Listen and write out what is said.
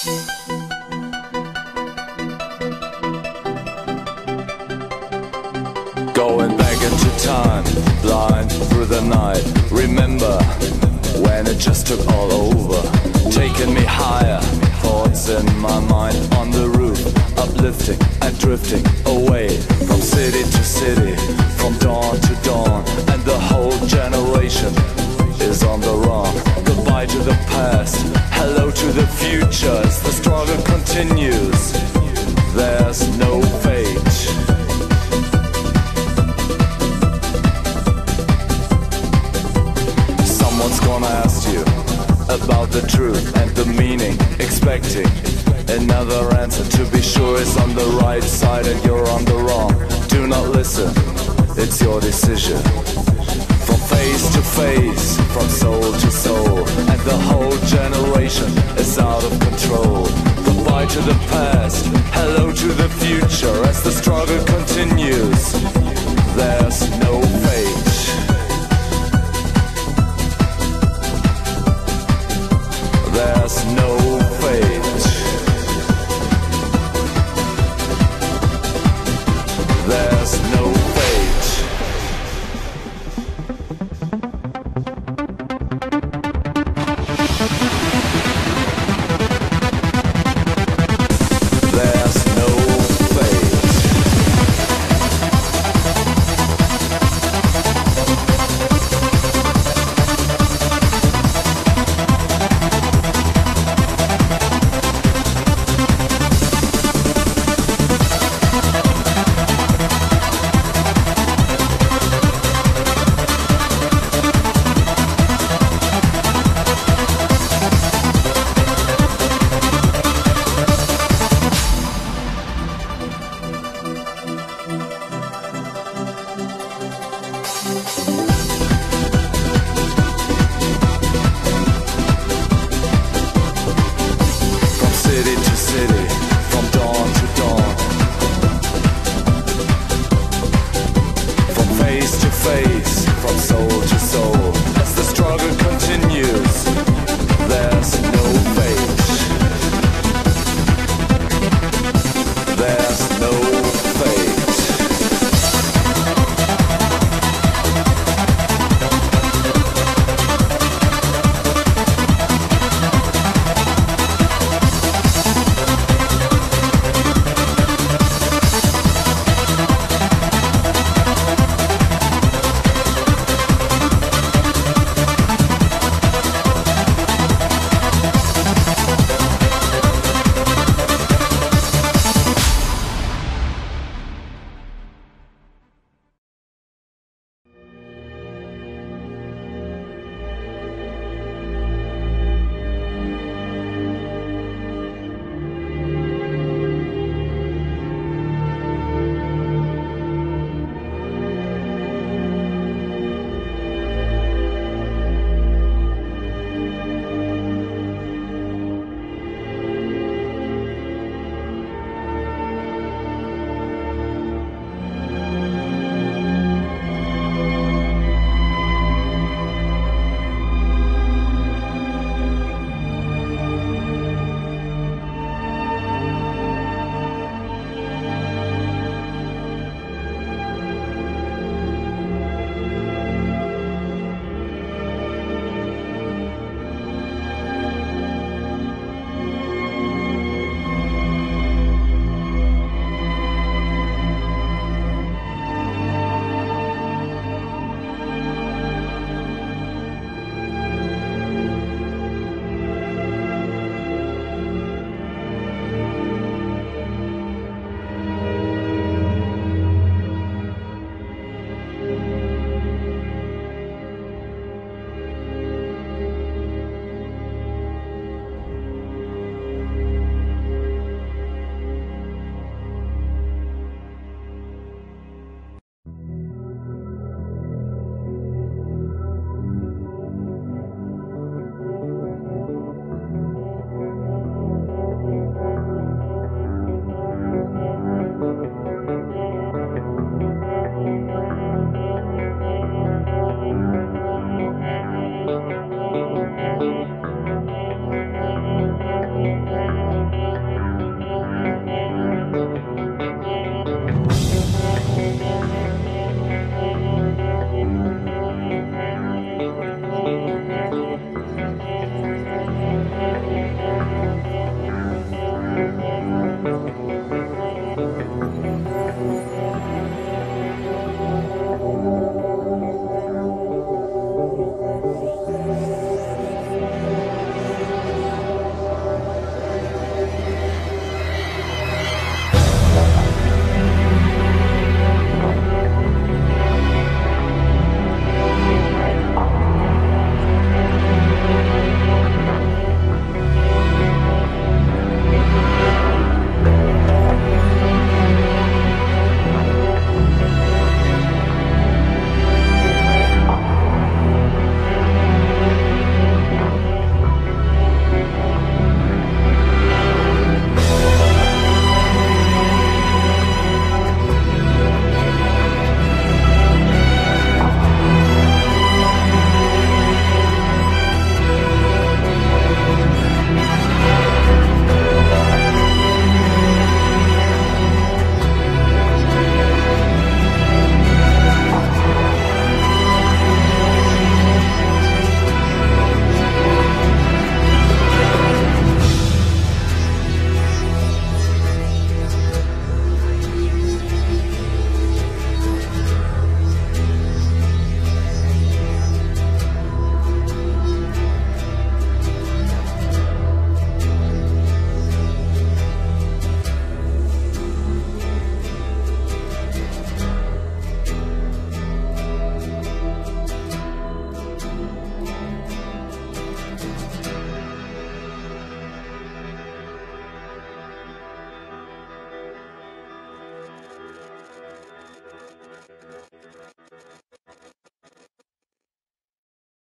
Going back into time, blind through the night. Remember when it just took all over, taking me higher, thoughts in my mind on the roof, uplifting and drifting away from city to city, from dawn to dawn, and the whole generation is on the run. Goodbye to the past, hello to the future, as the struggle continues. There's no fate. Someone's gonna ask you about the truth and the meaning, expecting another answer to be sure is on the right side and you're on the wrong. Do not listen, it's your decision. From face to face, from soul to soul, and the whole generation is out of control. Goodbye to the past, hello to the future, as the struggle continues. There's no fate. There's no